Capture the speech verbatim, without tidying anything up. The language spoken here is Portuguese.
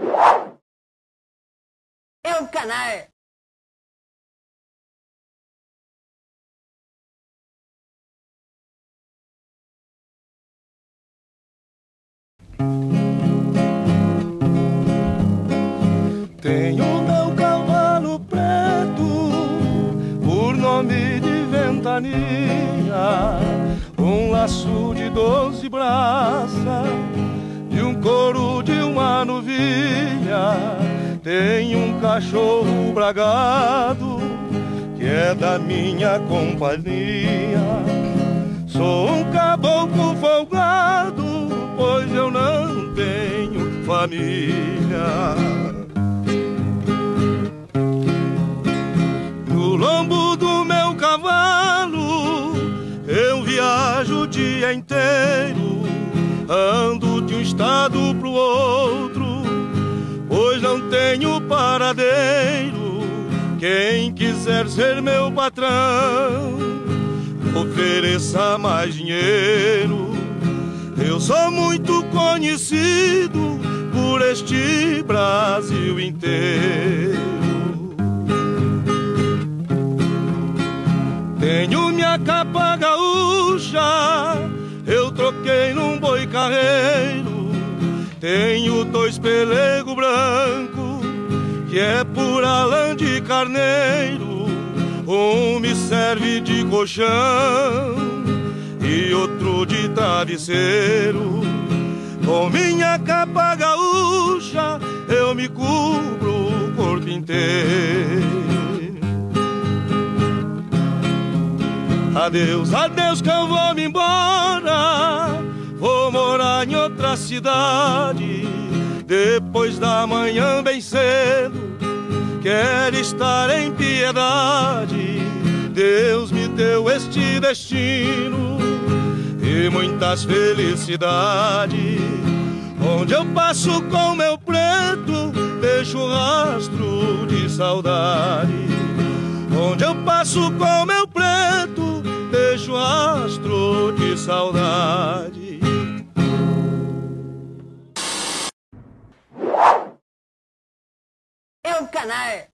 É um canal. Tenho meu cavalo preto, por nome de Ventania, um laço de doze braças e um couro de uma novilha. Tenho um cachorro bragado que é da minha companhia. Sou um caboclo folgado, pois eu não tenho família. No lombo do meu cavalo eu viajo o dia inteiro, ando de um estado pro outro, pois não tenho paradeiro. Quem quiser ser meu patrão, ofereça mais dinheiro. Eu sou muito conhecido por este Brasil inteiro. Tenho minha capa gaúcha, eu troquei num boi carreiro. Tenho dois pelego branco, que é pura lã de carneiro. Um me serve de colchão e outro de travesseiro. Com minha capa gaúcha eu me cubro o corpo inteiro. Adeus, adeus que eu vou me embora, vou morar em outra cidade. Depois da manhã bem cedo, quero estar em piedade. Deus me deu este destino e muitas felicidades. Onde eu passo com meu preto, deixo rastro de saudade. Onde eu passo com meu preto, deixo rastro de saudade. É um canal.